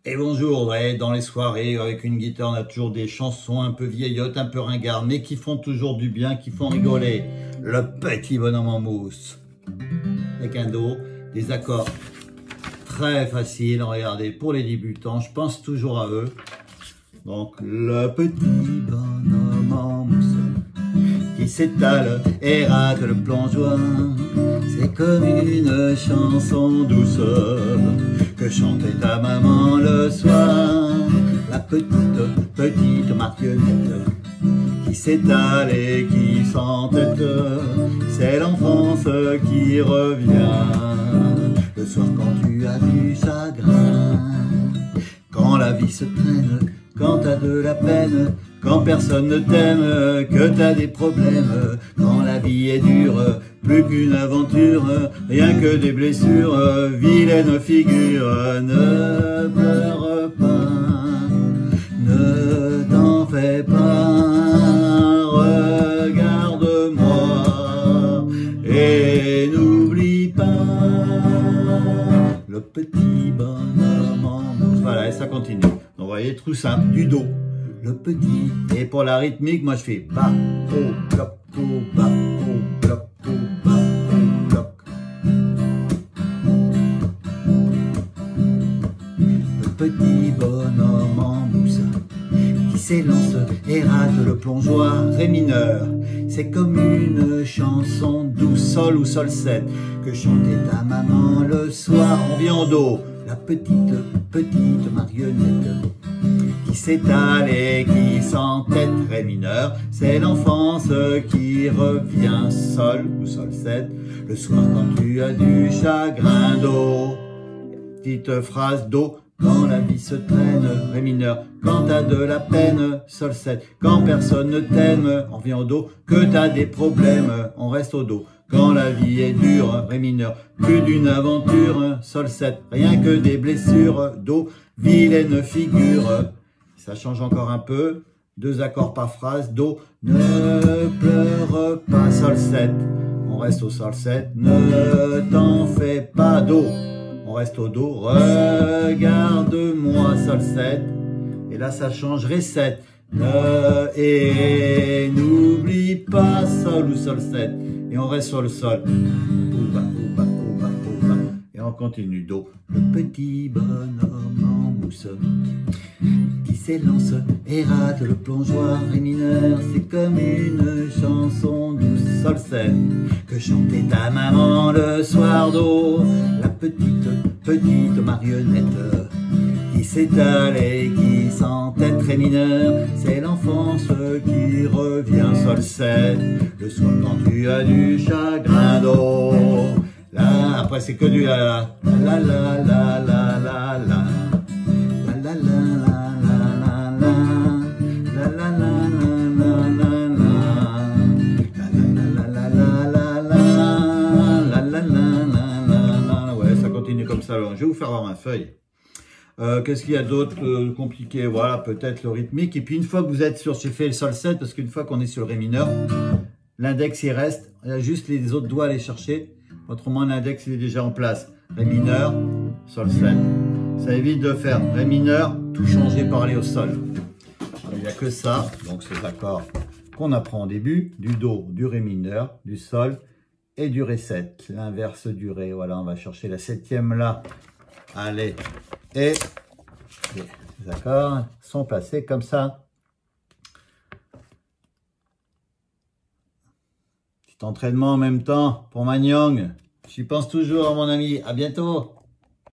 Et bonjour, ouais, dans les soirées, avec une guitare, on a toujours des chansons un peu vieillottes, un peu ringardes, mais qui font toujours du bien, qui font rigoler. Le petit bonhomme en mousse. Avec un do, des accords très faciles, regardez, pour les débutants, je pense toujours à eux. Donc, le petit bonhomme en mousse, qui s'étale et rate le plongeoir, c'est comme une chanson douce que chantait ta maman le soir. La petite marionnette qui s'étale et qui s'entête, c'est l'enfance qui revient le soir quand tu as du chagrin. Quand la vie se traîne, quand t'as de la peine, quand personne ne t'aime, que t'as des problèmes, quand la vie est dure, plus qu'une aventure, rien que des blessures, vilaine figure. Ne pleure pas, ne t'en fais pas, regarde-moi et n'oublie pas le petit bonhomme en mousse. Voilà, et ça continue. Donc, vous voyez, tout simple, du do. Le petit. Et pour la rythmique, moi je fais ba, o, bloc, o, ba, o, bloc, o, ba, o, bloc. Le petit bonhomme en mousse qui s'élance et rate le plongeoir, ré mineur. C'est comme une chanson douce, sol ou sol 7 que chantait ta maman le soir. On vient au do. La petite marionnette qui s'étale et qui s'entête, ré mineur, c'est l'enfance qui revient, sol ou sol 7, le soir quand tu as du chagrin, do. Petite phrase, do, quand la vie se traîne, ré mineur, quand t'as de la peine, sol 7, quand personne ne t'aime, on vient au do, que t'as des problèmes, on reste au do. Quand la vie est dure, ré mineur, plus d'une aventure, sol 7, rien que des blessures, do, vilaine figure. Ça change encore un peu, 2 accords par phrase, do, ne pleure pas, sol 7, on reste au sol 7, ne t'en fais pas, do, on reste au do, regarde-moi, sol 7, et là ça change, ré 7, et n'oublie pas, sol ou sol 7, et on reste sur le sol, ouba, ouba, ouba, ouba, et on continue, do, le petit bonhomme en mousse qui s'élance et rate le plongeoir, ré mineur, c'est comme une chanson douce, sol 7 que chantait ta maman le soir, do. La petite marionnette qui s'étale et qui s'entête, ré mineur, c'est l'enfance qui revient, sol 7 le soir quand tu as du chagrin, do. Là, après c'est que du la la la la la la la la la la. Ouais, ça continue comme ça. Alors, je vais vous faire voir ma feuille. Qu'est-ce qu'il y a d'autre compliqué? Voilà, peut-être le rythmique. Et puis une fois que vous êtes sur, j'ai fait le sol 7 parce qu'une fois qu'on est sur le ré mineur, l'index il reste. Il y a juste les autres doigts à aller chercher. Autrement, l'index il est déjà en place. Ré mineur, sol 7. Ça évite de faire ré mineur, tout changer par aller au sol. Il n'y a que ça, donc ces accords qu'on apprend au début, du do, du ré mineur, du sol et du ré 7, l'inverse du ré. Voilà, on va chercher la 7e là. Allez, et les accords sont placés comme ça. Petit entraînement en même temps pour Magnong. J'y pense toujours, mon ami. À bientôt.